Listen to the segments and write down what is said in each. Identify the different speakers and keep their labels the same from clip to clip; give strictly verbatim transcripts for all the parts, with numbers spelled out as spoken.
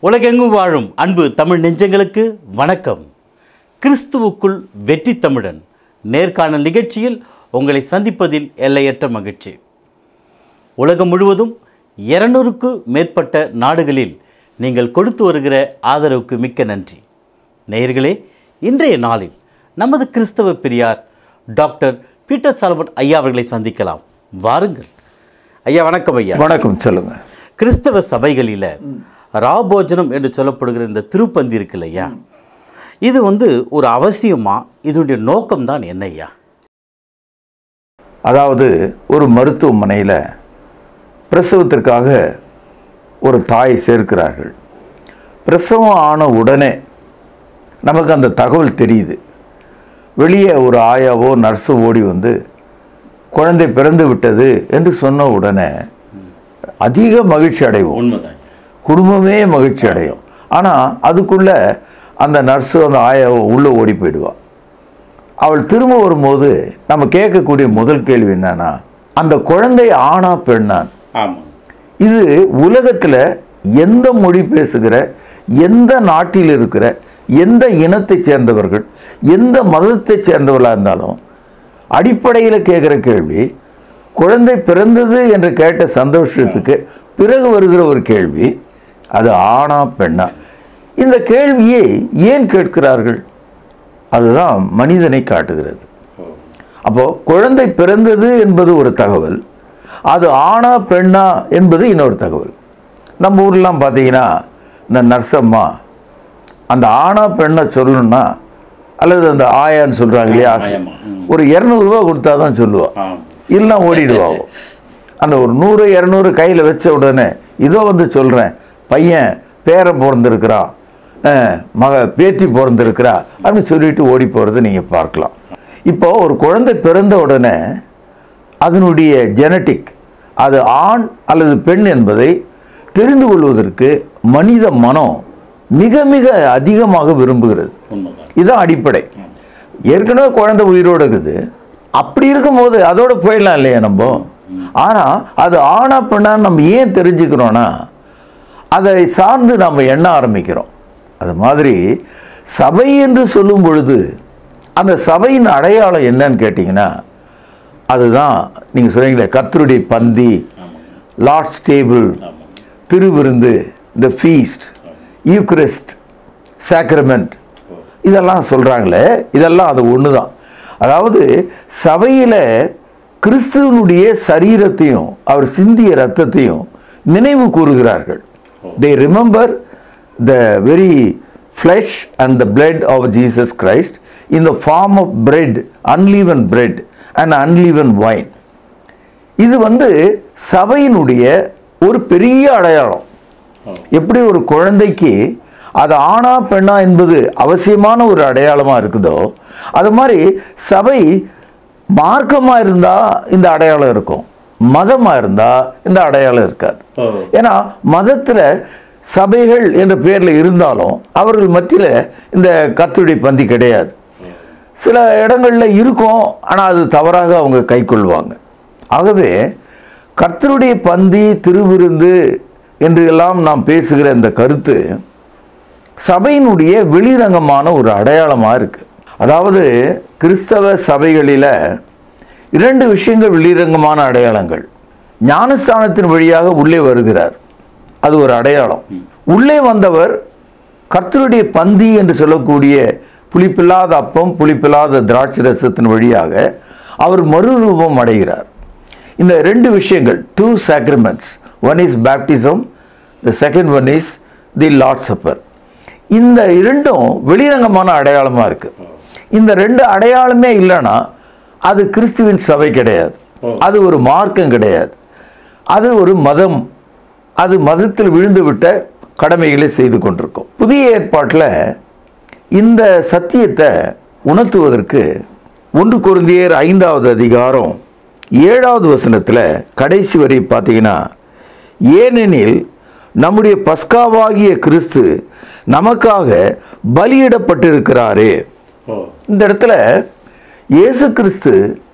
Speaker 1: உலகெங்கும் வாழும் அன்பு தமிழ் நெஞ்சங்களுக்கு வணக்கம். கிறிஸ்துவுக்குள் வெற்றி தமிழன் நேர்காணல் நிகழ்ச்சியில் உங்களை சந்திப்பதில் எல்லையற்ற மகிழ்ச்சி. உலகம் முழுவதும் இருநூறுக்கு மேற்பட்ட நாடுகளில் நீங்கள் கொடுத்து வருகிற ஆதரவுக்கு மிக்க நன்றி. நேயர்களே, இன்றைய நாளில் நமது கிறிஸ்தவ பெரியார் டாக்டர் பீட்டர் சாலமன் ஐயா அவர்களை சந்திக்கலாம். வாருங்கள் ஐயா. வணக்கம் ஐயா.
Speaker 2: வணக்கம். சொல்லுங்க.
Speaker 1: கிறிஸ்தவ சபைகளில் ராபோஜனம் என்று சொல்லப்படுகிற இந்த திருப்பந்தி இருக்கு இல்லையா, இது வந்து ஒரு அவசியமா? இதனுடைய நோக்கம்தான் என்ன ஐயா?
Speaker 2: அதாவது ஒரு மருத்துவமனையில் பிரசவத்திற்காக ஒரு தாய் சேர்க்கிறார்கள். பிரசவம் ஆன உடனே நமக்கு அந்த தகவல் தெரியுது. வெளியே ஒரு ஆயாவோ நர்ஸோ ஓடி வந்து குழந்தை பிறந்து விட்டது என்று சொன்ன உடனே அதிக மகிழ்ச்சி அடைவோம்.
Speaker 1: உண்மைதான்.
Speaker 2: குடும்பமே மகிழ்ச்சி அடையும். ஆனால் அதுக்குள்ளே அந்த நர்ஸு அந்த ஆயாவோ உள்ளே ஓடி போயிடுவாள். அவள் திரும்ப வரும்போது நம்ம கேட்கக்கூடிய முதல் கேள்வி என்னன்னா, அந்த குழந்தை ஆணா பெண்ணான்? இது உலகத்தில் எந்த மொழி பேசுகிற, எந்த நாட்டில் இருக்கிற, எந்த இனத்தை சேர்ந்தவர்கள், எந்த மதத்தை சேர்ந்தவர்களாக இருந்தாலும் அடிப்படையில் கேட்குற கேள்வி, குழந்தை பிறந்தது என்று கேட்ட சந்தோஷத்துக்கு பிறகு வருகிற ஒரு கேள்வி, அது ஆணா பெண்ணா? இந்த கேள்வியை ஏன் கேட்கிறார்கள்? அதுதான் மனிதனை காட்டுகிறது. அப்போ குழந்தை பிறந்தது என்பது ஒரு தகவல், அது ஆணா பெண்ணா என்பது இன்னொரு தகவல். நம்ம ஊர்லாம் பார்த்தீங்கன்னா இந்த நர்சம்மா அந்த ஆணா பெண்ணை சொல்லணும்னா, அல்லது அந்த ஆயான்னு சொல்கிறாங்க இல்லையா, ஒரு இரநூறுவா கொடுத்தா தான் சொல்லுவாள், இல்லைன்னா ஓடிடுவாங்க. அந்த ஒரு நூறு இரநூறு கையில் வச்ச உடனே இதோ வந்து சொல்கிறேன், பையன் பேரன் பிறந்திருக்கிறான், மக பேத்தி பிறந்திருக்கிறா அப்படின்னு சொல்லிட்டு ஓடி போகிறத நீங்கள் பார்க்கலாம். இப்போது ஒரு குழந்தை பிறந்த உடனே அதனுடைய ஜெனட்டிக், அது ஆண் அல்லது பெண் என்பதை தெரிந்து கொள்வதற்கு மனித மனம் மிக மிக அதிகமாக விரும்புகிறது. இதுதான் அடிப்படை. ஏற்கனவே குழந்தை உயிரோடு இருக்குது, அப்படி இருக்கும்போது அதோடு போயிடலாம் இல்லையா நம்ம. ஆனால் அது ஆணா பெண்ணான்னு நம்ம ஏன் தெரிஞ்சுக்கிறோன்னா, அதை சார்ந்து நம்ம எண்ண ஆரம்பிக்கிறோம். அது மாதிரி சபை என்று சொல்லும் பொழுது அந்த சபையின் அடையாளம் என்னன்னு கேட்டிங்கன்னா, அதுதான் நீங்கள் சொன்னீங்களே, கர்த்தருடைய பந்தி, லார்ட்ஸ் டேபிள், திருவிருந்து, த ஃபீஸ்ட், யூக்ரிஸ்ட், சாக்ரமெண்ட், இதெல்லாம் சொல்கிறாங்களே, இதெல்லாம் அது ஒன்று தான். அதாவது சபையில் கிறிஸ்துவனுடைய சரீரத்தையும் அவர் சிந்திய இரத்தத்தையும் நினைவு கூறுகிறார்கள். they remember the very flesh and the blood of Jesus Christ in the form of bread, unleavened bread and unleavened wine. இது வந்து சபையினுடைய ஒரு பெரிய அடையாளம். எப்படி ஒரு குழந்தைக்கு அது ஆணா பெண்ணா என்பது அவசியமான ஒரு அடையாளமாக இருக்குதோ, அது மாதிரி சபை மார்க்கமாக இருந்தால் இந்த அடையாளம் இருக்கும், மதமாக இருந்தால் இந்த அடையாளம் இருக்காது. ஏன்னா மதத்தில் சபைகள் என்ற பேரில் இருந்தாலும் அவர்கள் மத்தியில் இந்த கர்த்தருடைய பந்தி கிடையாது. சில இடங்களில் இருக்கும், ஆனால் அது தவறாக அவங்க கை கொள்வாங்க. ஆகவே கர்த்தருடைய பந்தி, திருவிருந்து என்று எல்லாம் நாம் பேசுகிற இந்த கருத்து சபையினுடைய வெளிரங்கமான ஒரு அடையாளமாக இருக்குது. அதாவது கிறிஸ்தவ சபைகளில் இரண்டு விஷயங்கள் வெளிரங்கமான அடையாளங்கள். ஞானஸ்தானத்தின் வழியாக உள்ளே வருகிறார், அது ஒரு அடையாளம். உள்ளே வந்தவர் கர்த்தருடைய பந்தி என்று சொல்லக்கூடிய புளிப்பில்லாத அப்பம், புளிப்பில்லாத திராட்சை ரசத்தின் வழியாக அவர் மறுரூபம் அடைகிறார். இந்த ரெண்டு விஷயங்கள், two sacraments, one is baptism, the second one is the Lord supper. இந்த இரண்டும் வெளிரங்கமான அடையாளமாக இருக்குது. இந்த ரெண்டு அடையாளமே இல்லைன்னா அது கிறிஸ்துவின் சபை கிடையாது, அது ஒரு மார்க்கம் கிடையாது, அது ஒரு மதம், அது மதத்தில் விழுந்து விட்ட கடமைகளை செய்து கொண்டிருக்கும். புதிய ஏற்பாட்டில் இந்த சத்தியத்தை உணர்த்துவதற்கு ஒன்று கொரிந்தியர் ஐந்தாவது அதிகாரம் ஏழாவது வசனத்தில் கடைசி வரை பார்த்தீங்கன்னா, ஏனெனில் நம்முடைய பஸ்காவாகிய கிறிஸ்து நமக்காக பலியிடப்பட்டிருக்கிறாரே. இந்த இடத்துல இயேசு கிறிஸ்து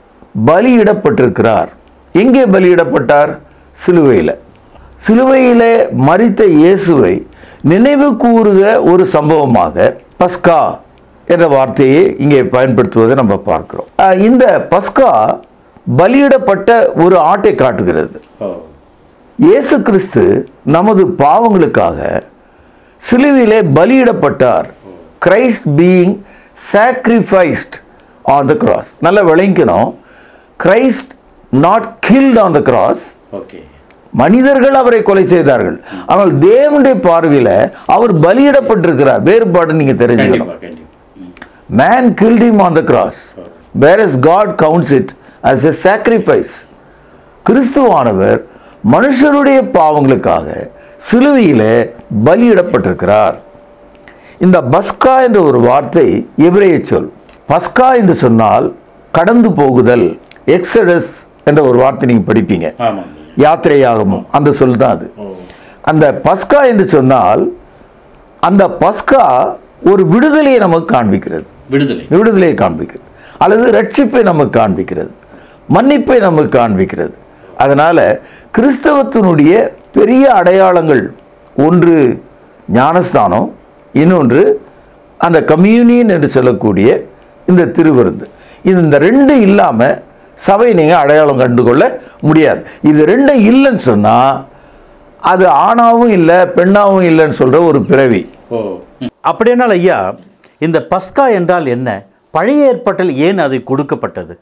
Speaker 2: பலியிடப்பட்டிருக்கிறார். எங்கே பலியிடப்பட்டார்? சிலுவையில். சிலுவையிலே மரித்த இயேசுவை நினைவு கூறுக ஒரு சம்பவமாக பஸ்கா என்ற வார்த்தையை இங்கே பயன்படுத்துவதை நம்ம பார்க்கிறோம். அஹ், இந்த பஸ்கா பலியிடப்பட்ட ஒரு ஆட்டை காட்டுகிறது. இயேசு கிறிஸ்து நமது பாவங்களுக்காக சிலுவையிலே பலியிடப்பட்டார். Christ being sacrificed on the cross. நல்லா விளங்கணும். Christ not killed on the cross.
Speaker 1: Okay.
Speaker 2: மனிதர்கள் அவரை கொலை செய்தார்கள். ஆனால் தேவனுடைய பார்வையில் அவர் பலியிடப்பட்டிருக்கிறார். வேறுபாடு நீங்க தெரிஞ்சுக்கணும். Man killed him on the cross, whereas God counts it as a sacrifice. கிறிஸ்துவானவர் மனுஷருடைய பாவங்களுக்காக சிலுவையிலே பலியிடப்பட்டிருக்கிறார். இந்த பஸ்கா என்ற ஒரு வார்த்தை எபிரேய சொல். பஸ்கா என்று சொன்னால் கடந்து போகுதல். எக்ஸடஸ் என்ற ஒரு வார்த்தை நீங்க படிப்பீங்க, யாத்திரையாகமும் அந்த சொல் தான் அது. அந்த பஸ்கா என்று சொன்னால் அந்த பஸ்கா ஒரு விடுதலையை நமக்கு காண்பிக்கிறது. விடுதலை விடுதலையை காண்பிக்கிறது, அல்லது ரட்சிப்பை நமக்கு காண்பிக்கிறது, மன்னிப்பை நமக்கு காண்பிக்கிறது. அதனால கிறிஸ்தவத்தினுடைய பெரிய அடையாளங்கள் ஒன்று ஞானஸ்தானம், இன்னொன்று அந்த கம்யூனியன் என்று சொல்லக்கூடிய இந்த திருவிருந்து. இது இந்த ரெண்டு இல்லாமல் சபை நீங்கள் அடையாளம் கண்டுகொள்ள முடியாது. இது ரெண்டும் இல்லைன்னு சொன்னால் அது ஆணாவும் இல்லை பெண்ணாவும் இல்லைன்னு சொல்கிற ஒரு பிறவி.
Speaker 1: அப்படியானால் ஐயா, இந்த பஸ்கா என்றால் என்ன? பழைய ஏற்பாட்டில் ஏன் அது கொடுக்கப்பட்டது?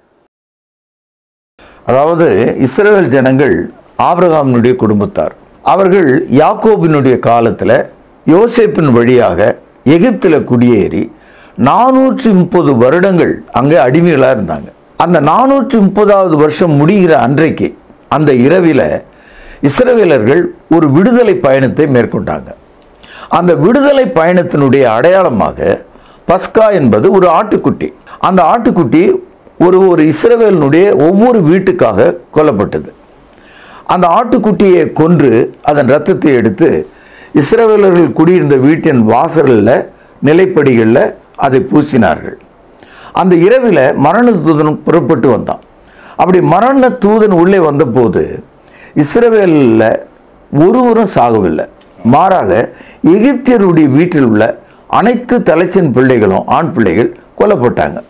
Speaker 2: அதாவது இஸ்ரவேல் ஜனங்கள் ஆபிரகாமினுடைய குடும்பத்தார். அவர்கள் யாக்கோபினுடைய காலத்தில் யோசேப்பின் வழியாக எகிப்தில் குடியேறி நானூற்றி முப்பது வருடங்கள் அங்கே அடிமைகளாக இருந்தாங்க. அந்த நானூற்றி முப்பதாவது வருஷம் முடிகிற அன்றைக்கு அந்த இரவில் இஸ்ரவேலர்கள் ஒரு விடுதலை பயணத்தை மேற்கொண்டாங்க. அந்த விடுதலை பயணத்தினுடைய அடையாளமாக பஸ்கா என்பது ஒரு ஆட்டுக்குட்டி. அந்த ஆட்டுக்குட்டி ஒரு ஒரு இஸ்ரவேலினுடைய ஒவ்வொரு வீட்டுக்காக கொல்லப்பட்டது. அந்த ஆட்டுக்குட்டியை கொன்று அதன் இரத்தத்தை எடுத்து இஸ்ரவேலர்கள் குடியிருந்த வீட்டின் வாசல்களில் நிலைப்படிகளில் அதை பூசினார்கள். அந்த இரவில் மரண தூதன் புறப்பட்டு வந்தான். அப்படி மரண தூதன் உள்ளே வந்தபோது இஸ்ரவேலில் ஒருவரும் சாகவில்லை. மாறாக எகிப்தியருடைய வீட்டில் உள்ள அனைத்து தலைச்சன் பிள்ளைகளும் ஆண் பிள்ளைகள் கொல்லப்பட்டாங்க.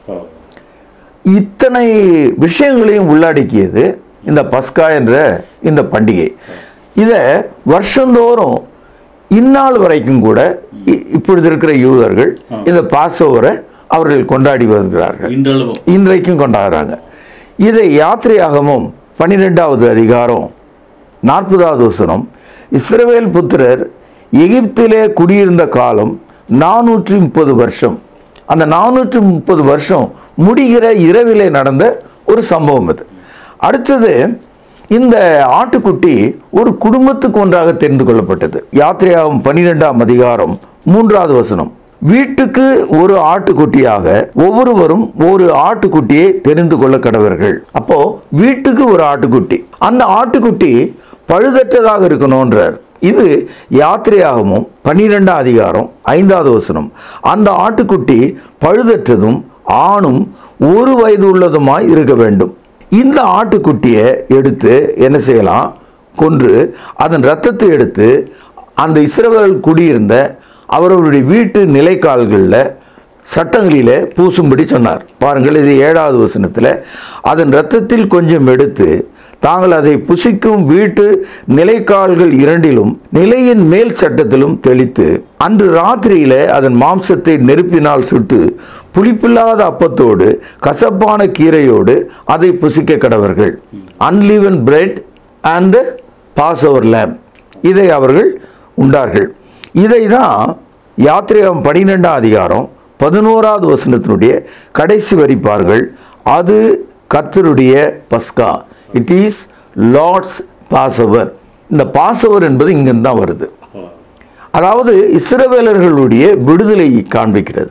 Speaker 2: இத்தனை விஷயங்களையும் உள்ளடக்கியது இந்த பஸ்கா என்ற இந்த பண்டிகை. இதை வருஷந்தோறும் இந்நாள் வரைக்கும் கூட இப்பொழுது இருக்கிற யூதர்கள் இந்த பாஸ்ஓவரை அவர்கள் கொண்டாடி வருகிறார்கள், இன்றைக்கும் கொண்டாடுறாங்க. இதை யாத்திரையாகமும் பன்னிரெண்டாவது அதிகாரம் நாற்பதாவது வசனம், இஸ்ரவேல் புத்திரர் எகிப்திலே குடியிருந்த காலம் நானூற்றி முப்பது வருஷம். அந்த நானூற்றி முப்பது வருஷம் முடிகிற இரவிலே நடந்த ஒரு சம்பவம் இது. அடுத்தது, இந்த ஆட்டுக்குட்டி ஒரு குடும்பத்துக்கு ஒன்றாக தெரிந்து கொள்ளப்பட்டது. யாத்திரையாகும் பன்னிரெண்டாம் அதிகாரம் மூன்றாவது வசனம், வீட்டுக்கு ஒரு ஆட்டுக்குட்டியாக ஒவ்வொருவரும் ஒரு ஆட்டுக்குட்டியை தெரிந்து கொள்ள கடவர்கள். அப்போ வீட்டுக்கு ஒரு ஆட்டுக்குட்டி, அந்த ஆட்டுக்குட்டி பழுதற்றதாக இருக்கணும்ன்றார். இது யாத்திரையாகவும் பன்னிரெண்டாம் அதிகாரம் ஐந்தாவது வசனம், அந்த ஆட்டுக்குட்டி பழுதற்றதும் ஆணும் ஒரு வயது உள்ளதுமாய் இருக்க வேண்டும். இந்த ஆட்டுக்குட்டியை எடுத்து என்ன செய்யலாம்? கொன்று அதன் இரத்தத்தை எடுத்து அந்த இஸ்ரவேல் குடியிருந்த அவர்களுடைய வீட்டு நிலைக்கால்களில் சட்டங்களிலே பூசும்படி சொன்னார். பாருங்கள், இது ஏழாவது வசனத்தில், அதன் இரத்தத்தில் கொஞ்சம் எடுத்து தாங்கள் அதை புசிக்கும் வீட்டு நிலைக்கால்கள் இரண்டிலும் நிலையின் மேல் சட்டத்திலும் தெளித்து அன்று ராத்திரியில அதன் மாம்சத்தை நெருப்பினால் சுட்டு புளிப்பில்லாத அப்பத்தோடு கசப்பான கீரையோடு அதை புசிக்க கடவர்கள். Unleavened bread and Passover lamb, இதை அவர்கள் உண்டார்கள். இதை தான் யாத்திரையாகும் பன்னிரெண்டாம் அதிகாரம் பதினோராவது வசனத்தினுடைய கடைசி வரிப்பார்கள், அது கர்த்தருடைய பஸ்கா, இட் இஸ் லார்ட்ஸ் பாஸ்ஓவர். இந்த பாஸ்ஓவர் என்பது இங்கிருந்து தான் வருது. அதாவது இஸ்ரவேலர்களுடைய விடுதலையை காண்பிக்கிறது,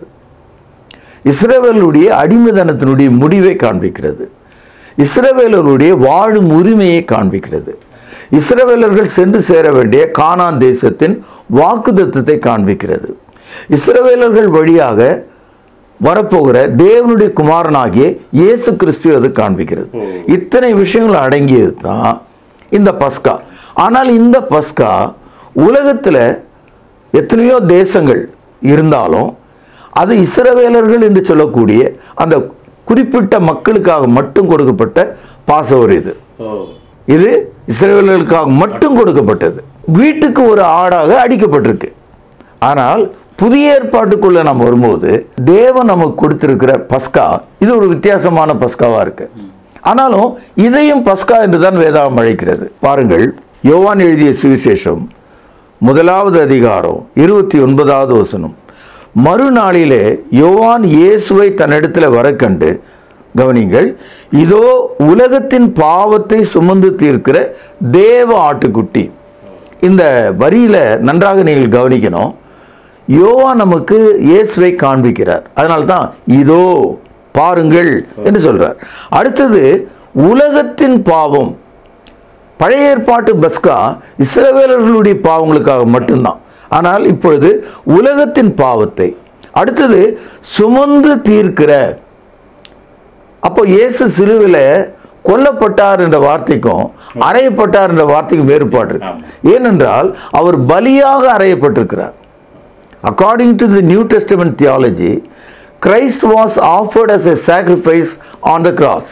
Speaker 2: இஸ்ரவேலுடைய அடிமைத்தனத்தினுடைய முடிவை காண்பிக்கிறது, இஸ்ரவேலர்களுடைய வாழும் உரிமையை காண்பிக்கிறது, இஸ்ரவேலர்கள் சென்று சேர வேண்டிய கானான் தேசத்தின் வாக்குத்தத்தத்தை காண்பிக்கிறது, இஸ்ரவேலர்கள் வழியாக வரப்போகிற தேவனுடைய குமாரனாகிய இயேசு கிறிஸ்து அது காண்பிக்கிறது. இத்தனை விஷயங்கள் அடங்கியது தான் இந்த பஸ்கா. ஆனால் இந்த பஸ்கா உலகத்தில் எத்தனையோ தேசங்கள் இருந்தாலும் அது இஸ்ரவேலர்கள் என்று சொல்லக்கூடிய அந்த குறிப்பிட்ட மக்களுக்காக மட்டும் கொடுக்கப்பட்ட பாசவர். இது இது இஸ்ரவேலர்களுக்காக மட்டும் கொடுக்கப்பட்டது. வீட்டுக்கு ஒரு ஆடாக அடிக்கப்பட்டிருக்கு. ஆனால் புதிய ஏற்பாட்டுக்குள்ள நம்ம வரும்போது தேவன் நமக்கு கொடுத்திருக்கிற பஸ்கா இது ஒரு வித்தியாசமான பஸ்காவா இருக்கு. ஆனாலும் இதையும் பஸ்கா என்றுதான் வேதாகம் அழைக்கிறது. பாருங்கள், யோவான் எழுதிய சுவிசேஷம் முதலாவது அதிகாரம் இருபத்தி ஒன்பதாவது வசனம். மறுநாளிலே யோவான் இயேசுவை தன்னிடத்தில் வர கண்டு, கவனிங்கள், இதோ உலகத்தின் பாவத்தை சுமந்து தீர்க்கிற தேவ ஆட்டுக்குட்டி. இந்த வரியில நன்றாக நீங்கள் கவனிக்கணும். யோவான் நமக்கு இயேசுவை காண்பிக்கிறார். அதனால்தான் இதோ பாருங்கள் என்று சொல்றார். அடுத்தது உலகத்தின் பாவம். பழைய ஏற்பாட்டு பஸ்கா இஸ்ரவேலர்களுடைய பாவங்களுக்காக மட்டும்தான். ஆனால் இப்பொழுது உலகத்தின் பாவத்தை அடுத்தது சுமந்து தீர்க்கிற. அப்போ இயேசு சிலுவையில் கொல்லப்பட்டார் என்ற வார்த்தைக்கும் அறையப்பட்டார் என்ற வார்த்தைக்கும் வேறுபாடு இருக்கு. ஏனென்றால் அவர் பலியாக அறையப்பட்டிருக்கிறார். According to the New Testament theology, Christ was offered as a sacrifice on the cross.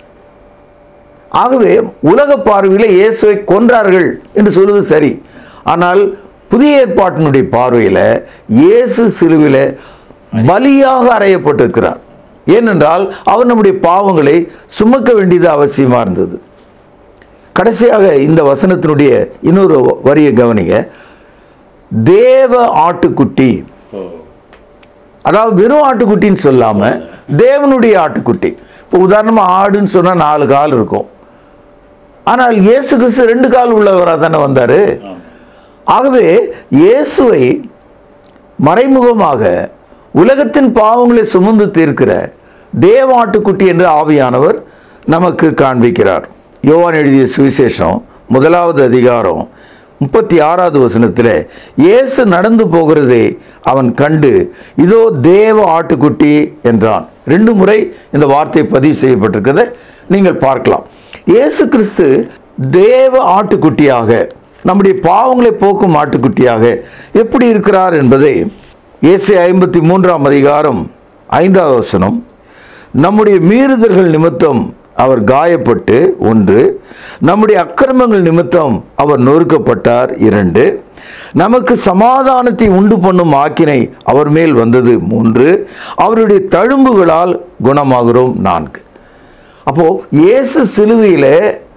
Speaker 2: ஆகவே உலக பார்வையில் இயேசுவை கொன்றார்கள் என்று சொல்வது சரி. ஆனால் புதிய ஏற்பாட்டினுடைய பார்வையில் இயேசு சிலுவையில் பலியாக அறையப்பட்டிருக்கிறார். ஏனென்றால் அவர் நம்முடைய பாவங்களை சுமக்க வேண்டியது அவசியமாக இருந்தது. கடைசியாக இந்த வசனத்தினுடைய இன்னொரு வரியை கவனிங்க. தேவ ஆட்டுக்குட்டி, அதாவது வெறும் ஆட்டுக்குட்டின்னு சொல்லாம தேவனுடைய ஆட்டுக்குட்டி. இப்போ உதாரணமா ஆடுன்னு சொன்னா நாலு கால் இருக்கும். ஆனால் இயேசு கிறிஸ்து ரெண்டு கால் உள்ளவராக தானே வந்தாரு. ஆகவே இயேசுவை மறைமுகமாக உலகத்தின் பாவங்களை சுமந்து தீர்க்கிற தேவ ஆட்டுக்குட்டி என்று ஆவியானவர் நமக்கு காண்பிக்கிறார். யோவான் எழுதிய சுவிசேஷம் முதலாவது அதிகாரம் முப்பத்தி ஆறாவது வசனத்தில் இயேசு நடந்து போகிறதை அவன் கண்டு, இதோ தேவ ஆட்டுக்குட்டி என்றான். ரெண்டு முறை இந்த வார்த்தை பதிவு செய்யப்பட்டிருக்கிறதை நீங்கள் பார்க்கலாம். இயேசு கிறிஸ்து தேவ ஆட்டுக்குட்டியாக, நம்முடைய பாவங்களை போக்கும் ஆட்டுக்குட்டியாக எப்படி இருக்கிறார் என்பதை ஏசாயா ஐம்பத்தி மூன்றாம் அதிகாரம் ஐந்தாவது வசனம், நம்முடைய மீறுதல்கள் நிமித்தம் அவர் காயப்பட்டு ஒன்று, நம்முடைய அக்கிரமங்கள் நிமித்தம் அவர் நொறுக்கப்பட்டார் இரண்டு, நமக்கு சமாதானத்தை உண்டு பண்ணும் ஆக்கினை அவர் மேல் வந்தது மூன்று, அவருடைய தழும்புகளால் குணமாகிறோம் நான்கு. அப்போ இயேசு சிலுவையில்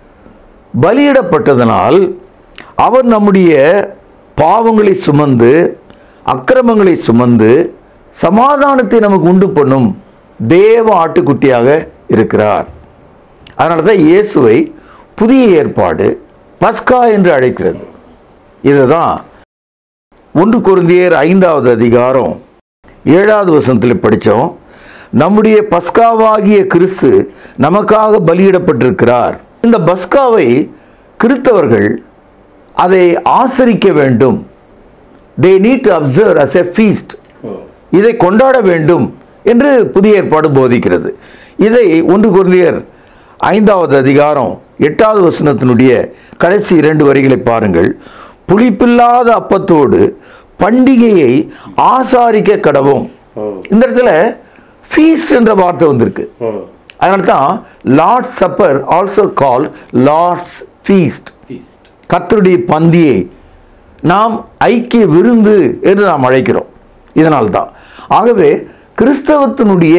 Speaker 2: பலியிடப்பட்டதனால் அவர் நம்முடைய பாவங்களை சுமந்து அக்கிரமங்களை சுமந்து சமாதானத்தை நமக்கு உண்டு பண்ணும் தேவ ஆட்டுக்குட்டியாக இருக்கிறார். அதனால தான் இயேசுவை புதிய ஏற்பாடு பஸ்கா என்று அழைக்கிறது. இதுதான் ஒன்று கொரிந்தியர் ஐந்தாவது அதிகாரம் ஏழாவது வசனத்தில் படித்தோம். நம்முடைய பஸ்காவாகிய கிறிஸ்து நமக்காக பலியிடப்பட்டிருக்கிறார். இந்த பஸ்காவை கிறிஸ்தவர்கள் அதை ஆசரிக்க வேண்டும். they need to observe as a feast. இதை கொண்டாட வேண்டும் என்று புதிய ஏற்பாடு போதிக்கிறது. இதை ஒன்று கொரிந்தியர் ஐந்தாவது அதிகாரம் எட்டாவது வசனத்தினுடைய கடைசி இரண்டு வரிகளை பாருங்கள். புளிப்பில்லாத அப்பத்தோடு பண்டிகையை ஆசாரிக்க கடவும். இந்த இடத்துல ஃபீஸ்ட் என்ற வார்த்தை வந்திருக்கு. அதனால தான் Lord's supper also call Lord's feast. கர்த்தருடைய பந்தியை நாம் ஐக்கிய விருந்து என்று நாம் அழைக்கிறோம். இதனால்தான். ஆகவே கிறிஸ்தவத்தினுடைய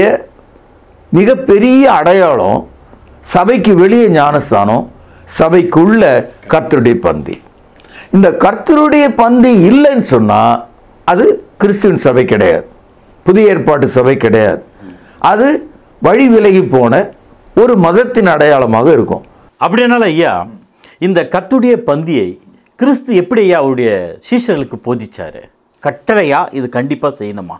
Speaker 2: மிகப்பெரிய அடையாளம் சபைக்கு வெளியே ஞானஸ்தானம், சபைக்குள்ள கர்த்தருடைய பந்தி. இந்த கர்த்தருடைய பந்தி இல்லைன்னு சொன்னால் அது கிறிஸ்துவின் சபை கிடையாது, புதிய ஏற்பாட்டு சபை கிடையாது. அது வழி விலகி போன ஒரு மதத்தின் அடையாளமாக இருக்கும்.
Speaker 1: அப்படினால ஐயா, இந்த கர்த்தருடைய பந்தியை கிறிஸ்து எப்படி ஐயா அவருடைய சீஷர்களுக்கு போதிச்சாரு? கட்டளையா இது கண்டிப்பாக செய்யணுமா?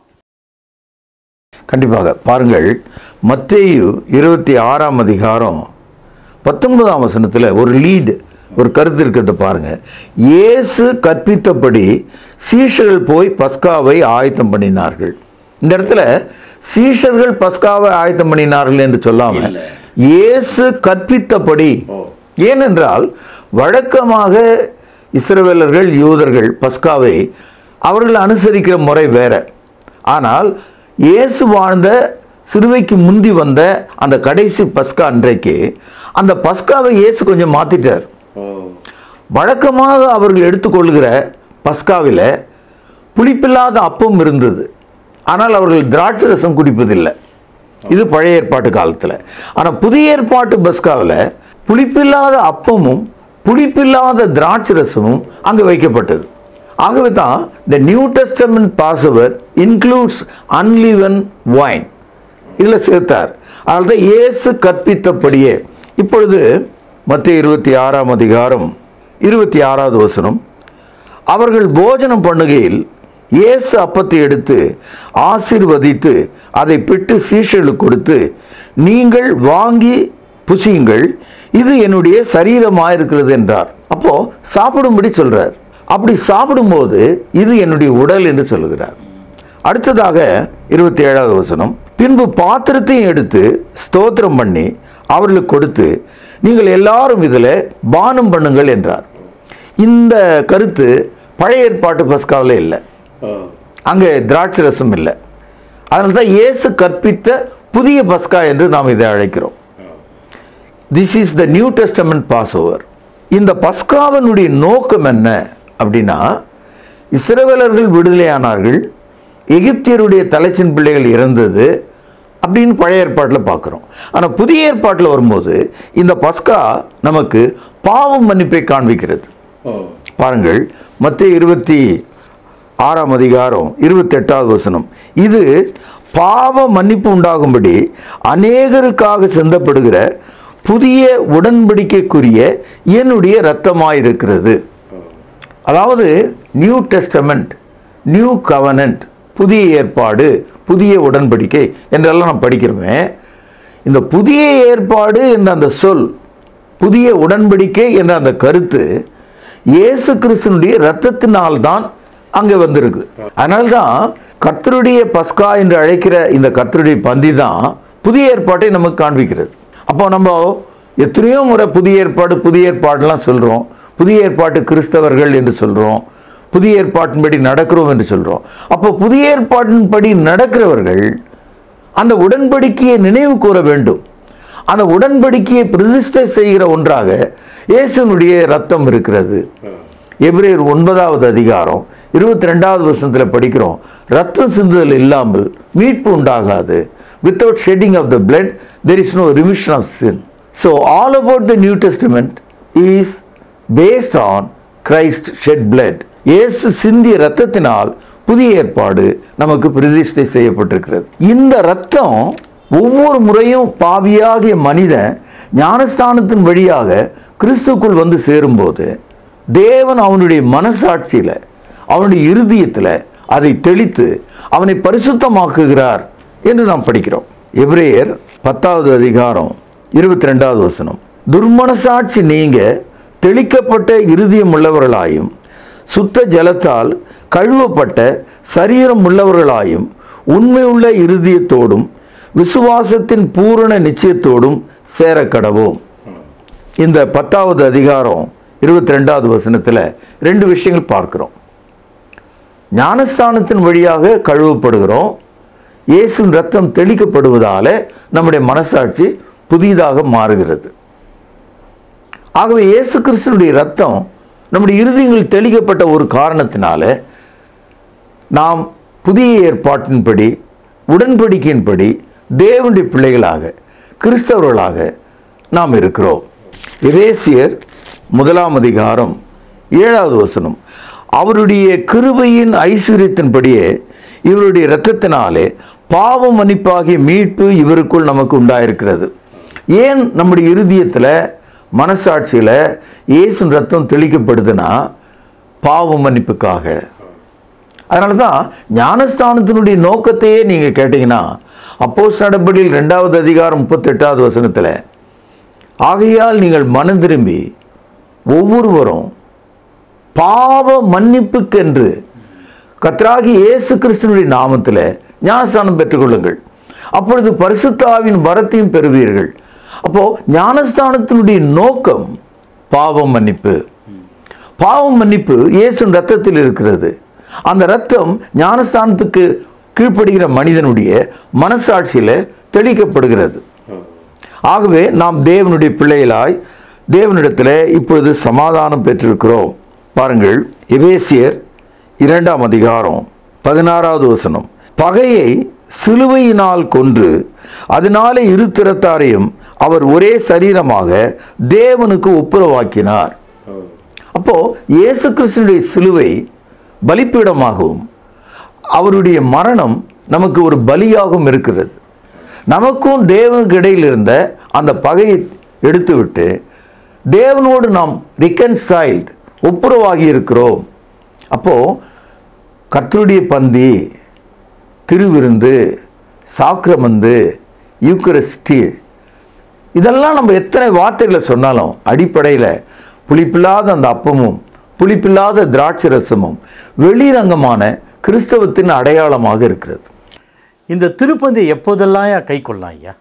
Speaker 2: கண்டிப்பாக. பாருங்கள், மத்தேயு இருபத்தி ஆறாம் அதிகாரம் பத்தொன்பதாம் வசனத்தில் ஒரு லீடு, ஒரு கருத்து இருக்கிறத பாருங்க. இயேசு கற்பித்தபடி சீஷர்கள் போய் பஸ்காவை ஆயத்தம் பண்ணினார்கள். இந்த இடத்துல சீஷர்கள் பஸ்காவை ஆயத்தம் பண்ணினார்கள் என்று சொல்லாம இயேசு கற்பித்தபடி. ஏனென்றால் வழக்கமாக இஸ்ரவேலர்கள் யூதர்கள் பஸ்காவை அவர்கள் அனுசரிக்கிற முறை வேற. ஆனால் இயேசு வாழ்ந்த சிலுவைக்கு முந்தி வந்த அந்த கடைசி பஸ்கா அன்றைக்கு அந்த பஸ்காவை இயேசு கொஞ்சம் மாற்றிட்டார். வழக்கமாக அவர்கள் எடுத்துக்கொள்கிற பஸ்காவில் புளிப்பில்லாத அப்பம் இருந்தது. ஆனால் அவர்கள் திராட்சை ரசம் குடிப்பதில்லை. இது பழைய ஏற்பாட்டு காலத்தில். ஆனால் புதிய ஏற்பாட்டு பஸ்காவில் புளிப்பில்லாத அப்பமும் புளிப்பில்லாத திராட்சை ரசமும் அங்கே வைக்கப்பட்டது. ஆகவே தான் the new testament Passover includes unleavened wine இதில் சேர்த்தார். அதனால தான் இயேசு கற்பித்தபடியே. இப்பொழுது மத்தேயு இருபத்தி ஆறாம் அதிகாரம் இருபத்தி ஆறாவது வசனம், அவர்கள் போஜனம் பண்ணுகையில் இயேசு அப்பத்தை எடுத்து ஆசீர்வதித்து அதை பிட்டு சீஷர்களுக்கு கொடுத்து, நீங்கள் வாங்கி புசியுங்கள், இது என்னுடைய சரீரமாக இருக்கிறது என்றார். அப்போ சாப்பிடும்படி சொல்றார். அப்படி சாப்பிடும்போது இது என்னுடைய உடல் என்று சொல்லுகிறார். அடுத்ததாக இருபத்தி ஏழாவது வசனம், பின்பு பாத்திரத்தையும் எடுத்து ஸ்தோத்திரம் பண்ணி அவர்களுக்கு கொடுத்து, நீங்கள் எல்லாரும் இதில் பானம் பண்ணுங்கள் என்றார். இந்த கருத்து பழைய ஏற்பாட்டு பஸ்காவில் இல்லை. அங்கே திராட்சை ரசம் இல்லை. அதனால தான் இயேசு கற்பித்த புதிய பஸ்கா என்று நாம் இதை அழைக்கிறோம். This is the new testament Passover. இந்த பஸ்காவினுடைய நோக்கம் என்ன அப்படின்னா, இஸ்ரவேலர்கள் விடுதலையானார்கள், எகிப்தியருடைய தலைச்சின் பிள்ளைகள் இறந்தது அப்படின்னு பழைய ஏற்பாட்டில் பார்க்குறோம். ஆனால் புதிய ஏற்பாட்டில் வரும்போது இந்த பஸ்கா நமக்கு பாவம் மன்னிப்பை காண்பிக்கிறது. பாருங்கள், மத்தேயு இருபத்தி ஆறாம் அதிகாரம் இருபத்தி எட்டாவது வசனம், இது பாவ மன்னிப்பு உண்டாகும்படி அநேகருக்காக சிந்தப்படுகிற புதிய உடன்படிக்கைக்குரிய என்னுடைய இரத்தமாயிருக்கிறது. அதாவது நியூ டெஸ்டமெண்ட், நியூ கவனன்ட், புதிய ஏற்பாடு, புதிய உடன்படிக்கை என்றெல்லாம் நாம் படிக்கிறோமே. இந்த புதிய ஏற்பாடு என்ற அந்த சொல், புதிய உடன்படிக்கை என்ற அந்த கருத்து இயேசு கிறிஸ்துனுடைய இரத்தத்தினால் தான் அங்கே வந்திருக்கு. அதனால்தான் கர்த்தருடைய பஸ்கா என்று அழைக்கிற இந்த கர்த்தருடைய பந்தி தான் புதிய ஏற்பாட்டை நமக்கு காண்பிக்கிறது. அப்போ நம்ம எத்தனையோ முறை புதிய ஏற்பாடு புதிய ஏற்பாடுலாம் சொல்கிறோம். புதிய ஏற்பாட்டு கிறிஸ்தவர்கள் என்று சொல்கிறோம், புதிய ஏற்பாட்டின்படி நடக்கிறோம் என்று சொல்கிறோம். அப்போ புதிய ஏற்பாட்டின்படி நடக்கிறவர்கள் அந்த உடன்படிக்கையை நினைவு கூற வேண்டும். அந்த உடன்படிக்கையை பிரதிஷ்டை செய்கிற ஒன்றாக இயேசுனுடைய ரத்தம் இருக்கிறது. எபிரேயர் ஒன்பதாவது அதிகாரம் இருபத்தி ரெண்டாவது வசனத்தில் படிக்கிறோம், ரத்தம் சிந்துதல் இல்லாமல் மீட்பு உண்டாகாது. Without shedding of the blood there is no remission of sin. So all about the New Testament is based on Christ shed blood. இயேசு சிந்திய இரத்தத்தினால் புதிய ஏற்பாடு நமக்கு பிரதிஷ்டை செய்யப்பட்டிருக்கிறது. இந்த இரத்தம் ஒவ்வொரு முறையும் பாவியாகிய மனிதன் ஞானஸ்தானத்தின் வழியாக கிறிஸ்துக்குள் வந்து சேரும்போது தேவன் அவனுடைய மனசாட்சியில், அவனுடைய இருதயத்தில் அதை தெளித்து அவனை பரிசுத்தமாக்குகிறார் என்று நாம் படிக்கிறோம். எபிரேயர் பத்தாவது அதிகாரம் இருபத்தி ரெண்டாவது வசனம், துர்மனசாட்சி நீங்க தெளிக்கப்பட்ட இருதயம் உள்ளவர்களாயும் சுத்த ஜலத்தால் கழுவப்பட்ட சரீரம் உள்ளவர்களாயும் உண்மையுள்ள இருதயத்தோடும் விசுவாசத்தின் பூரண நிச்சயத்தோடும் சேர கடவோம். இந்த பத்தாவது அதிகாரம் இருபத்தி ரெண்டாவது வசனத்தில் ரெண்டு விஷயங்கள் பார்க்கிறோம். ஞானஸ்தானத்தின் வழியாக கழுவப்படுகிறோம். இயேசுவின் ரத்தம் தெளிக்கப்படுவதால நம்முடைய மனசாட்சி புதிதாக மாறுகிறது. ஆகவே இயேசு கிறிஸ்துனுடைய ரத்தம் நம்முடைய இருதயங்கள் தெளிக்கப்பட்ட ஒரு காரணத்தினால நாம் புதிய ஏற்பாட்டின்படி, உடன்படிக்கையின்படி தேவனுடைய பிள்ளைகளாக, கிறிஸ்தவர்களாக நாம் இருக்கிறோம். எபேசியர் முதலாம் அதிகாரம் ஏழாவது வசனம், அவருடைய கிருபையின் ஐஸ்வர்யத்தின்படியே இவருடைய இரத்தத்தினாலே பாவ மன்னிப்பாகிய மீட்பு இவருக்குள் நமக்கு உண்டாயிருக்கிறது. ஏன் நம்முடைய இருதயத்தில், மனசாட்சியில் இயேசு ரத்தம் தெளிக்கப்படுதுன்னா பாவ மன்னிப்புக்காக. அதனால தான் ஞானஸ்தானத்தினுடைய நோக்கத்தையே நீங்கள் கேட்டிங்கன்னா அப்போஸ்தலர் நடபடிகள் ரெண்டாவது அதிகாரம் முப்பத்தெட்டாவது வசனத்தில், ஆகையால் நீங்கள் மனம் திரும்பி ஒவ்வொருவரும் பாவ மன்னிப்புக்கென்று கர்த்தராகிய இயேசு கிறிஸ்துவினுடைய நாமத்தில் ஞானஸ்தானம் பெற்றுக்கொள்ளுங்கள், அப்பொழுது பரிசுத்த ஆவியின் வரத்தையும் பெறுவீர்கள். அப்போ ஞானஸ்தானத்தினுடைய நோக்கம் பாவ மன்னிப்பு. பாவ மன்னிப்பு இயேசுவின் ரத்தத்தில் இருக்கிறது. அந்த இரத்தம் ஞானஸ்தானத்துக்கு கீழ்ப்படுகிற மனிதனுடைய மனசாட்சியில் தெளிக்கப்படுகிறது. ஆகவே நாம் தேவனுடைய பிள்ளைகளாய் தேவனிடத்தில் இப்பொழுது சமாதானம் பெற்றிருக்கிறோம். பாருங்கள், எபேசியர் இரண்டாம் அதிகாரம் பதினாறாவது வசனம். பகையை சிலுவையினால் கொன்று அதனாலே இரு திறத்தாரையும் அவர் ஒரே சரீரமாக தேவனுக்கு ஒப்புரவாக்கினார். அப்போ இயேசு கிறிஸ்துவினுடைய சிலுவை பலிப்பீடமாகவும் அவருடைய மரணம் நமக்கு ஒரு பலியாகவும் இருக்கிறது. நமக்கும் தேவனுக்கு இடையில் இருந்த அந்த பகையை எடுத்துவிட்டு தேவனோடு நாம் ரிகன்சைல்டு ஒப்புரவாகி இருக்கிறோம். அப்போது கர்த்தருடைய பந்தி, திருவிருந்து, சாக்கிரமந்து, யூக்கரிஸ்டி, இதெல்லாம் நம்ம எத்தனை வார்த்தைகளை சொன்னாலும் அடிப்படையில் புளிப்பில்லாத அந்த அப்பமும் புளிப்பில்லாத திராட்சை ரசமும் வெளிரங்கமான கிறிஸ்தவத்தின் அடையாளமாக இருக்கிறது.
Speaker 1: இந்த திருப்பந்தியை எப்போதெல்லாம் கை கொள்ளலாம் ஐயா?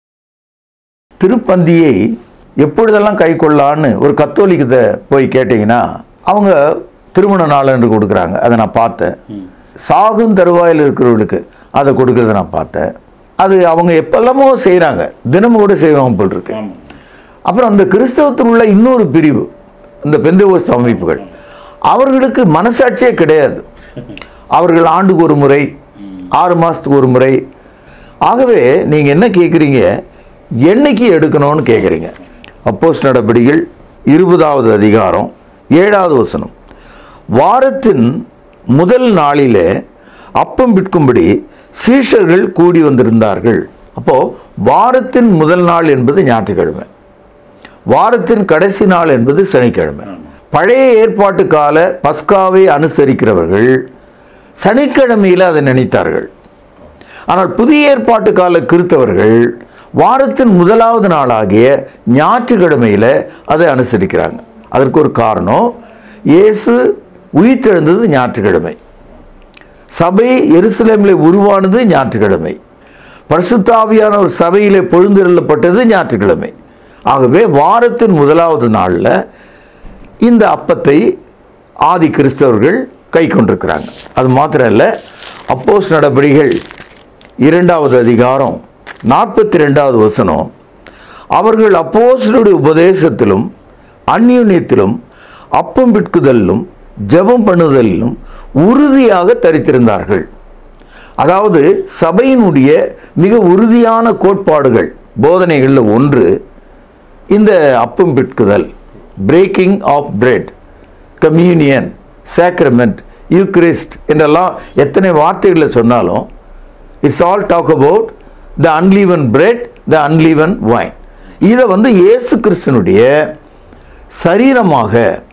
Speaker 2: திருப்பந்தியை எப்பொழுதெல்லாம் கை கொள்ளலான்னு ஒரு கத்தோலிக்கத்தை போய் கேட்டிங்கன்னா அவங்க திருமண நாள் என்று கொடுக்குறாங்க. அதை நான் பார்த்தேன். சாகும் தருவாயில் இருக்கிறவர்களுக்கு அதை கொடுக்கறத நான் பார்த்தேன். அது அவங்க எப்பெல்லாமோ செய்கிறாங்க, தினமும் கூட செய்வாங்க போல் இருக்கு. அப்புறம் அந்த கிறிஸ்தவத்தில் உள்ள இன்னொரு பிரிவு, இந்த பெந்தேகோஸ்து அமைப்புகள், அவர்களுக்கு மனசாட்சியே கிடையாது. அவர்கள் ஆண்டுக்கு ஒரு முறை, ஆறு மாதத்துக்கு ஒரு முறை. ஆகவே நீங்கள் என்ன கேட்குறீங்க, என்னைக்கு எடுக்கணும்னு கேட்குறீங்க. அப்போஸ்தலர் நடபடிகள் இருபதாவது அதிகாரம் ஏழாவது வசனம். வாரத்தின் முதல் நாளிலே அப்பம் விற்கும்படி சீஷர்கள் கூடி வந்திருந்தார்கள். அப்போது வாரத்தின் முதல் நாள் என்பது ஞாயிற்றுக்கிழமை, வாரத்தின் கடைசி நாள் என்பது சனிக்கிழமை. பழைய ஏற்பாட்டு கால பஸ்காவை அனுசரிக்கிறவர்கள் சனிக்கிழமையில் அதை நினைத்தார்கள். ஆனால் புதிய ஏற்பாட்டு கால கிறிஸ்தவர்கள் வாரத்தின் முதலாவது நாளாகிய ஞாயிற்றுக்கிழமையில் அதை அனுசரிக்கிறாங்க. அதற்கு ஒரு காரணம், இயேசு உயிர்த்தெழுந்தது ஞாயிற்றுக்கிழமை, சபை எருசலேமில் உருவானது ஞாயிற்றுக்கிழமை, பரிசுத்த ஆவியான ஒரு சபையிலே பொழுந்தெழுப்பட்டது ஞாயிற்றுக்கிழமை. ஆகவே வாரத்தின் முதலாவது நாளில் இந்த அப்பத்தை ஆதி கிறிஸ்தவர்கள் கை கொண்டிருக்கிறாங்க. அது மாத்திரம் இல்லை, அப்போஸ்தலர் நடபடிகள் இரண்டாவது அதிகாரம் நாற்பத்தி ரெண்டாவது வசனம். அவர்கள் அப்போஸ்தலருடைய உபதேசத்திலும் அந்யோன்யத்திலும் அப்பம் பிட்குதலிலும் ஜெபம் பண்ணுதலிலும் உறுதியாக தரித்திருந்தார்கள். அதாவது சபையினுடைய மிக உறுதியான கோட்பாடுகள், போதனைகளில் ஒன்று இந்த அப்பம் பிட்குதல், breaking of bread, communion, sacrament, Eucharist என்றெல்லாம் எத்தனை வார்த்தைகளை சொன்னாலும் it's all talk about the unleavened bread, the unleavened wine. இதை வந்து இயேசு கிறிஸ்துனுடைய சரீரமாக,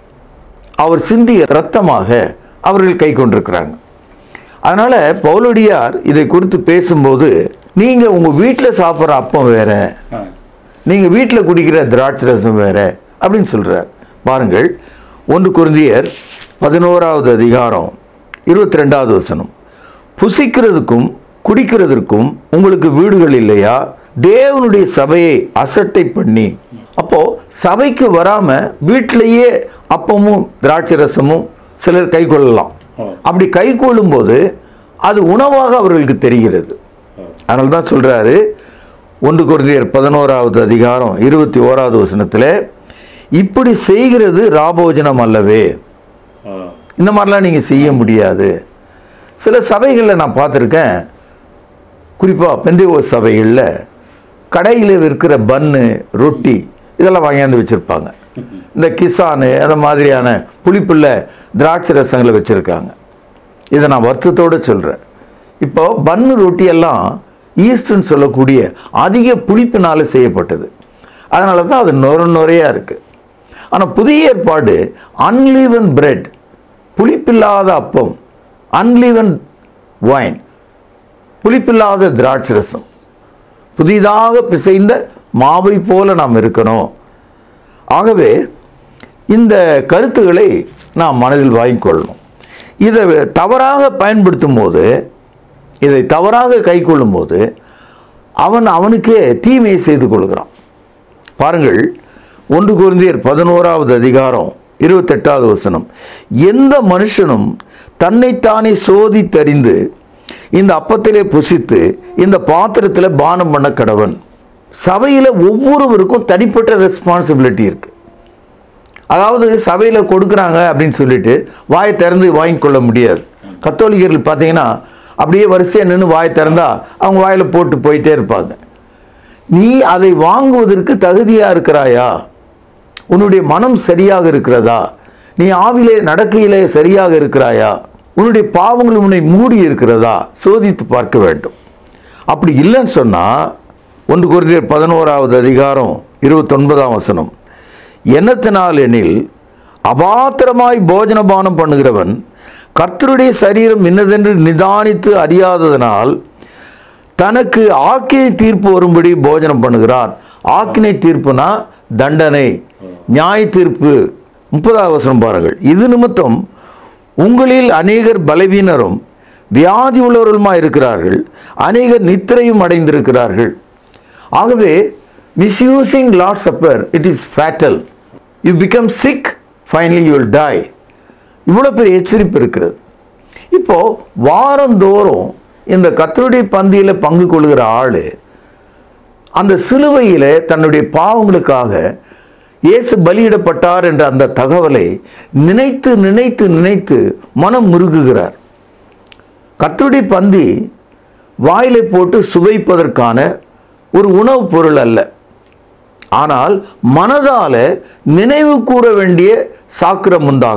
Speaker 2: அவர் சிந்திய இரத்தமாக அவர்கள் கை கொண்டிருக்கிறாங்க. அதனால் பவுலடியார் இதை குறித்து பேசும்போது, நீங்கள் உங்கள் வீட்டில் சாப்பிட்ற அப்பம் வேறு, நீங்கள் வீட்டில் குடிக்கிற திராட்சை ரசம் வேறு அப்படின்னு சொல்கிறார். பாருங்கள், ஒன்று கொரிந்தியர் பதினோராவது அதிகாரம் இருபத்தி ரெண்டாவது வசனம். புசிக்கிறதுக்கும் குடிக்கிறதற்கும் உங்களுக்கு வீடுகள் இல்லையா? தேவனுடைய சபையை அசட்டை பண்ணி. அப்போ சபைக்கு வராம வீட்டிலேயே அப்பமும் திராட்சை ரசமும் சிலர் கை கொள்ளலாம். அப்படி கை கொள்ளும் போது அது உணவாக அவர்களுக்கு தெரிகிறது. அதனால தான் சொல்றாரு ஒன்று கொரிந்தியர் பதினோராவது அதிகாரம் இருபத்தி ஓராவது வசனத்தில், இப்படி செய்கிறது ராபோஜனம் அல்லவே. இந்த மாதிரிலாம் நீங்கள் செய்ய முடியாது. சில சபைகளில் நான் பார்த்துருக்கேன், குறிப்பாக பெந்தேகோஸ்து சபைகளில் கடையில் விற்கிற பன்னு, ரொட்டி இதெல்லாம் வாங்கியாந்து வச்சுருப்பாங்க. இந்த கிசானு அந்த மாதிரியான புளிப்புள்ள திராட்சை ரசங்களை வச்சுருக்காங்க. இதை நான் வருத்தத்தோடு சொல்கிறேன். இப்போ பன்னு ரொட்டியெல்லாம் ஈஸ்ட்னு சொல்லக்கூடிய அதிக புளிப்பினால் செய்யப்பட்டது. அதனால தான் அது நொர நொறையாக இருக்குது. ஆனால் புதிய ஏற்பாடு அன்லீவன் பிரெட், புளிப்பில்லாத அப்பம், அன்லீவன் வைன், புளிப்பில்லாத திராட்சை ரசம், புதிதாக பிசைந்த மாவை போல நாம் இருக்கணும். ஆகவே இந்த கருத்துக்களை நாம் மனதில் வாங்கிக்கொள்ளணும். இதை தவறாக பயன்படுத்தும் போது, இதை தவறாக கை கொள்ளும் போது அவன் அவனுக்கே தீமையை செய்து கொள்கிறான். பாருங்கள், ஒன்று கொரிந்தியர் பதினோராவது அதிகாரம் இருபத்தெட்டாவது வசனம், எந்த மனுஷனும் தன்னைத்தானே சோதித்தறிந்து இந்த அப்பத்திலே புசித்து இந்த பாத்திரத்தில் பானம் பண்ண கடவன். சபையில் ஒவ்வொருவருக்கும் தனிப்பட்ட ரெஸ்பான்சிபிலிட்டி இருக்கு. அதாவது சபையில் கொடுக்குறாங்க அப்படின்னு சொல்லிட்டு வாயை திறந்து வாங்கிக்கொள்ள முடியாது. கத்தோலிக்கர்கள் பார்த்தீங்கன்னா அப்படியே வரிசையாக நின்று வாயை திறந்தா அவங்க வாயில் போட்டு போயிட்டே இருப்பாங்க. நீ அதை வாங்குவதற்கு தகுதியாக இருக்கிறாயா? உன்னுடைய மனம் சரியாக இருக்கிறதா? நீ ஆவிலே நடக்கையிலே சரியாக இருக்கிறாயா? உன்னுடைய பாவங்கள் உன்னை மூடி இருக்கிறதா? சோதித்து பார்க்க வேண்டும். அப்படி இல்லைன்னு சொன்னால் ஒன்று கொரிந்தியர் பதினோராவது அதிகாரம் இருபத்தொன்பதாம் வசனம், என்னத்தினால் எனில் அபாத்திரமாய் போஜனபானம் பண்ணுகிறவன் கர்த்தருடைய சரீரம் இன்னதென்று நிதானித்து அறியாததனால் தனக்கு ஆக்கினை தீர்ப்பு வரும்படி போஜனம் பண்ணுகிறான். ஆக்கினை தீர்ப்புனா தண்டனை, நியாய தீர்ப்பு. முப்பதாவது வசனம் பாருங்கள், இது நிமித்தம் உங்களில் அநேகர் பலவீனரும் வியாதி உள்ளவர்களுமாய் இருக்கிறார்கள், அநேகர் நித்திரையும் அடைந்திருக்கிறார்கள். ஆகவே misusing Lord supper it is fatal. You become sick, finally you will die. இவ்வளோ பெரிய எச்சரிப்பு இருக்கிறது. இப்போது வாரந்தோறும் இந்த கர்த்தருடைய பந்தியில் பங்கு கொள்கிற ஆள் அந்த சிலுவையில் தன்னுடைய பாவங்களுக்காக இயேசு பலியிடப்பட்டார் என்ற அந்த தகவலை நினைத்து நினைத்து நினைத்து மனம் முருகுகிறார். கர்த்தருடைய பந்தி வாயிலை போட்டு சுவைப்பதற்கான ஒரு உணவுப் பொருள் அல்ல, ஆனால் மனதால நினைவு கூற வேண்டிய சாக்கிரமுந்தாக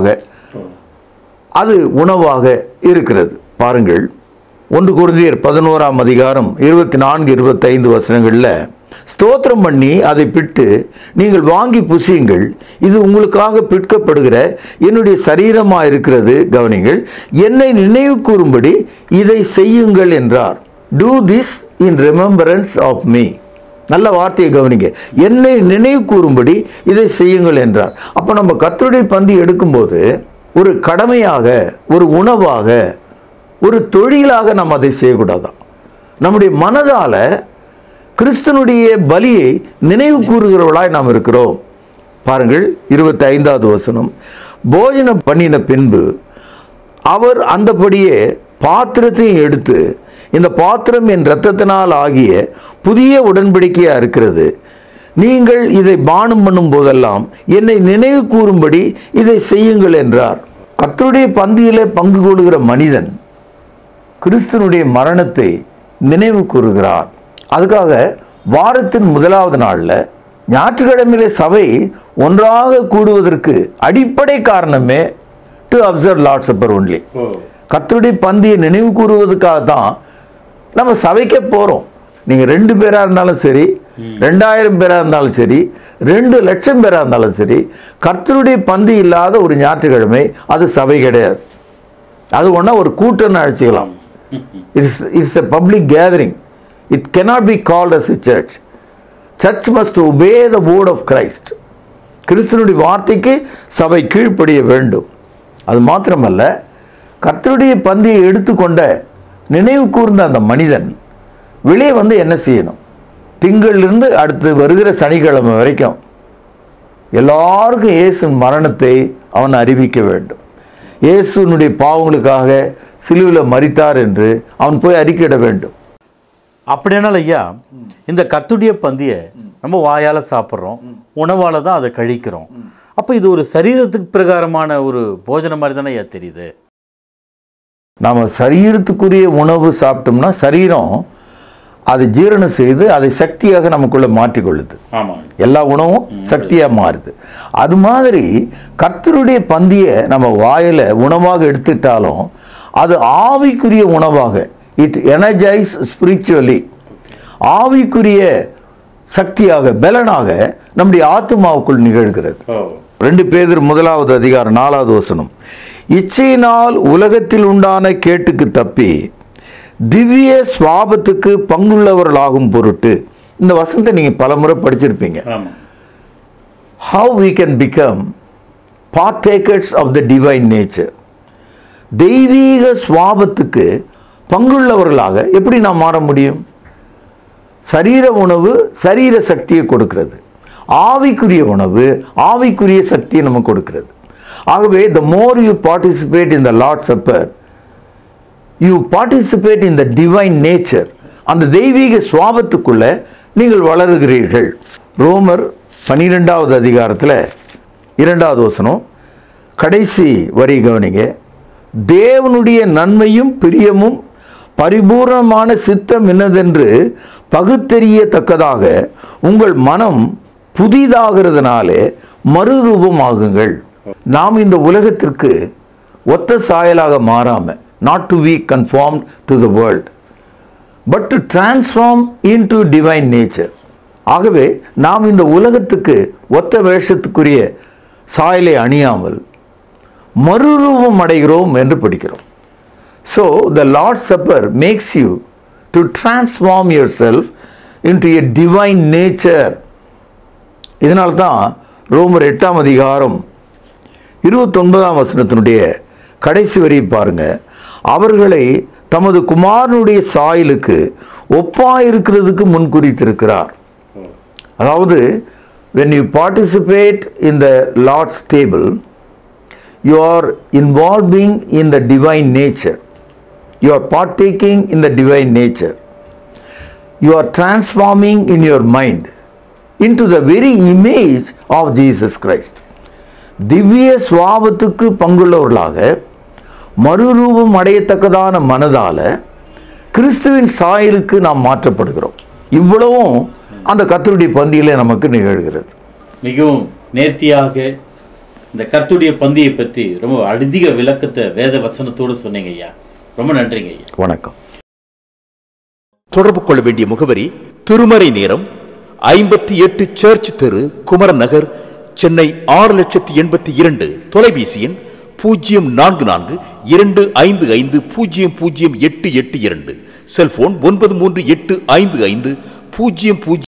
Speaker 2: அது உணவாக இருக்கிறது. பாருங்கள், ஒன்று கொரிந்தியர் பதினோராம் அதிகாரம் இருபத்தி நான்கு இருபத்தைந்து வசனங்களில், ஸ்தோத்திரம் பண்ணி அதை பிட்டு நீங்கள் வாங்கி புசியுங்கள், இது உங்களுக்காக பிற்கப்படுகிற என்னுடைய சரீரமாக இருக்கிறது, கவனிங்கள், என்னை நினைவு கூறும்படி இதை செய்யுங்கள் என்றார். Do this in remembrance of me. நல்ல வார்த்தையை கவனிங்க, என்னை நினைவு கூறும்படி இதை செய்யுங்கள் என்றார். அப்போ நம்ம கர்த்தருடைய பந்தி எடுக்கும்போது ஒரு கடமையாக, ஒரு உணவாக, ஒரு தொழிலாக நம்ம அதை செய்யக்கூடாதான். நம்முடைய மனதால் கிறிஸ்தனுடைய பலியை நினைவு கூறுகிறவர்களாய் நாம் இருக்கிறோம். பாருங்கள், இருபத்தி ஐந்தாவது வசனம், போஜனம் பண்ணின பின்பு அவர் அந்தபடியே பாத்திரத்தையும் எடுத்து, இந்த பாத்திரம் என் இரத்தத்தினால் ஆகிய புதிய உடன்படிக்கையாக இருக்கிறது, நீங்கள் இதை பானம் பண்ணும் போதெல்லாம் என்னை நினைவு கூறும்படி இதை செய்யுங்கள் என்றார். கர்த்தருடைய பந்தியிலே பங்கு கொள்கிற மனிதன் கிறிஸ்தனுடைய மரணத்தை நினைவு கூறுகிறார். அதுக்காக வாரத்தின் முதலாவது நாளில் ஞாயிற்றுக்கிழமையிலே சபை ஒன்றாக கூடுவதற்கு அடிப்படை காரணமே to observe Lord supper only. கர்த்தருடைய பந்தியை நினைவு கூறுவதற்காக தான் நம்ம சபைக்கே போகிறோம். நீங்கள் ரெண்டு பேராக இருந்தாலும் சரி, ரெண்டாயிரம் பேராக இருந்தாலும் சரி, ரெண்டு லட்சம் பேராக இருந்தாலும் சரி, கர்த்தருடைய பந்தி இல்லாத ஒரு ஞாயிற்றுக்கிழமை அது சபை கிடையாது. அது ஒன்றா ஒரு கூட்டம்னு அழைச்சிக்கலாம். It's it's a public gathering. It cannot be called as a church. Church must obey the word of Christ. கிறிஸ்தனுடைய வார்த்தைக்கு சபை கீழ்ப்படிய வேண்டும். அது மாத்திரமல்ல, கர்த்தருடைய பந்தியை எடுத்துக்கொண்ட நினைவு கூர்ந்த அந்த மனிதன் வெளியே வந்து என்ன செய்யணும்? திங்களிலிருந்து அடுத்து வருகிற சனிக்கிழமை வரைக்கும் எல்லாருக்கும் இயேசுவின் மரணத்தை அவன் அறிவிக்க வேண்டும். இயேசுனுடைய பாவங்களுக்காக சிலுவையில் மரித்தார் என்று அவன் போய் அறிக்கையிட வேண்டும்.
Speaker 1: அப்படியானால் ஐயா, இந்த கர்த்தருடைய பந்தியை நம்ம வாயால் சாப்பிட்றோம், உணவால் தான் அதை கழிக்கிறோம். அப்போ இது ஒரு சரீரத்துக்கு பிரகாரமான ஒரு போஜனம் மாதிரி தானே ஐயா தெரியுது.
Speaker 2: நாம் சரீரத்துக்குரிய உணவு சாப்பிட்டோம்னா சரீரம் அதை ஜீரணம் செய்து அதை சக்தியாக நமக்குள்ளே மாற்றிக்கொள்ளுது. எல்லா உணவும் சக்தியாக மாறுது. அது மாதிரி கர்த்தருடைய பந்தியை நம்ம வாயில் உணவாக எடுத்துட்டாலும் அது ஆவிக்குரிய உணவாக, இட் எனர்ஜைஸ் ஸ்பிரிச்சுவலி, ஆவிக்குரிய சக்தியாக, பலனாக நம்முடைய ஆத்மாவுக்குள் நிகழ்கிறது. ரெண்டு பேதுரு முதலாவது அதிகாரம் நாலாவது வசனம், இச்சையினால் உலகத்தில் உண்டான கேட்டுக்கு தப்பி திவ்ய சுவாபத்துக்கு பங்குள்ளவர்களாகும் பொருட்டு. இந்த வசனத்தை நீங்கள் பல முறை படிச்சிருப்பீங்க. How we can become partakers of the divine nature. தெய்வீக சுவாபத்துக்கு பங்குள்ளவர்களாக எப்படி நாம் மாற முடியும்? சரீர உணவு சரீர சக்தியை கொடுக்கிறது, ஆவிக்குரிய உணவு ஆவிக்குரிய சக்தியை நம்ம கொடுக்கிறது. ஆகவே the more you participate in the Lord's Supper, you participate in the divine nature. அந்த தெய்வீக சுவாபத்துக்குள்ள நீங்கள் வளருகிறீர்கள். ரோமர் பனிரெண்டாவது அதிகாரத்தில் இரண்டாவது வசனம் கடைசி வரி கவனிங்க. தேவனுடைய நன்மையும் பிரியமும் பரிபூர்ணமான சித்தம் என்னதென்று பகுத்தறியத்தக்கதாக உங்கள் மனம் புதிதாகிறதுனாலே மறுரூபமாகுங்கள். நாம் இந்த உலகத்திற்கு ஒத்த சாயலாக மாறாம, not to be conformed to the world, but to transform into divine nature. ஆகவே நாம் இந்த உலகத்துக்கு ஒத்த வேஷத்துக்குரிய சாயலை அணியாமல் மறுரூபம் அடைகிறோம் என்று படிக்கிறோம். So the Lord's Supper makes you to transform yourself into a divine nature. இதனால்தான் ரோமர் எட்டாம் அதிகாரம் இருபத்தி ஒன்பதாம் வசனத்தினுடைய கடைசி வரி பாருங்க. அவர்களை தமது குமாரனுடைய சாயலுக்கு ஒப்பாயிருக்கிறதுக்கு முன்குறித்திருக்கிறார். அதாவது when you participate in the Lord's table, you are involving in the divine nature. You are partaking in the divine nature. You are transforming in your mind into the very image of Jesus Christ. திவ்ய சுவாபத்துக்கு பங்குள்ளவர்களாக மறுரூபம் அடையத்தக்கதான மனதால கிறிஸ்துவின் சாயலுக்கு நாம் மாற்றப்படுகிறோம். இவ்வளவும் அந்த கர்த்தருடைய பந்தியிலே நமக்கு நிகழ்கிறது.
Speaker 1: மிகவும் நேர்த்தியாக இந்த கர்த்தருடைய பந்தியை பற்றி ரொம்ப அதிக விளக்கத்தை வேத வசனத்தோடு சொன்னீங்க ஐயா. ரொம்ப நன்றிங்க ஐயா.
Speaker 2: வணக்கம்.
Speaker 3: தொடர்பு கொள்ள வேண்டிய முகவரி திருமறை நேரம், ஐம்பத்தி எட்டு சர்ச் தெரு, குமரன் நகர், சென்னை ஆறு லட்சத்தி எண்பத்தி இரண்டு. தொலைபேசி எண் பூஜ்ஜியம் நான்கு நான்கு இரண்டு ஐந்து ஐந்து பூஜ்ஜியம் பூஜ்ஜியம் எட்டு எட்டு இரண்டு. செல்போன் ஒன்பது மூன்று எட்டு ஐந்து ஐந்து பூஜ்ஜியம் பூஜ்ஜியம்